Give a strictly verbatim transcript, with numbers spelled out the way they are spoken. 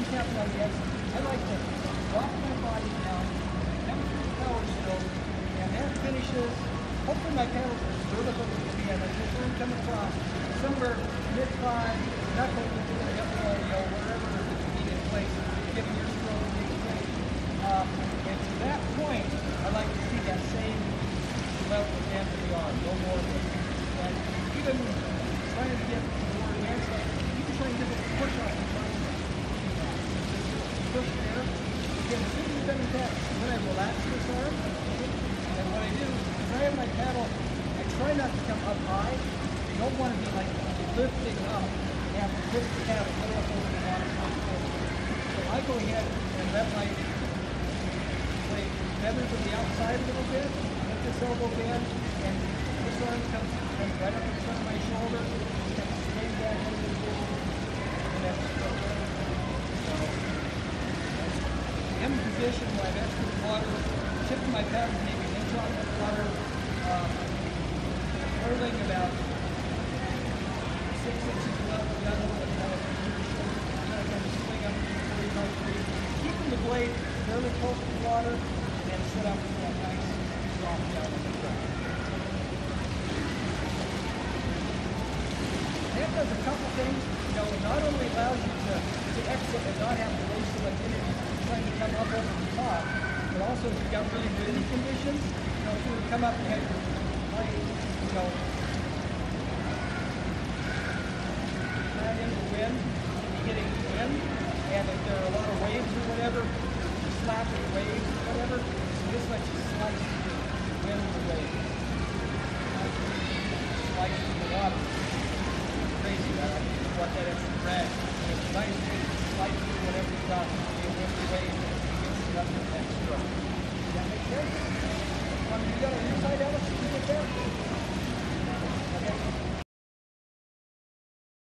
happen like this, I like to drop my body down, come to the power stroke, and that finishes, hopefully my pedals are vertical to the end. I just want to come across somewhere mid-five, knuckle into the hip area, wherever you need in place, giving your stroke a big place. Um, and to that point, I like to see that same level of bend in the arm, no more of it. And even trying to get more advanced, like, you can try and give it a push off the front. Push there. Again, as soon as you've done that, then I relax this arm. And what I do is I have my paddle, I try not to come up high. You don't want to be like lifting up and have to lift the paddle way up over the water. So I go ahead and let my play feather to the outside a little bit, let this elbow bend, and this arm comes, comes right up in front of my shoulder, comes straight back into the position, and that's stroke. So, in the position where I'm at the water, tipping my paddle maybe an inch off the water, um, hurling about six inches above the gun, and kind of kind of swing up to forty-five degrees, keeping the blade fairly close to the water, and then set up with that nice soft down on the ground. That does a couple things. You know, it not only allows you to, to exit and not have to waste so much energy trying to come up over the top, but also if you've got really windy conditions, you know, if you would come up and have your light, you know, flat in the wind, you're getting wind, and if there are a lot of waves or whatever, you slap the waves or whatever, so this lets you slice the wind and the waves. Slice through the water. It's crazy that I want that extra drag. It's nice to slice through whatever you've got, the wind and waves.